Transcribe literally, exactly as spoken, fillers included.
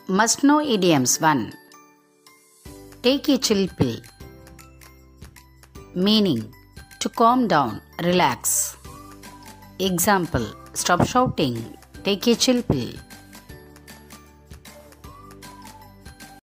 Must know idioms. one. Take a chill pill. Meaning: to calm down, relax. Example: stop shouting, take a chill pill.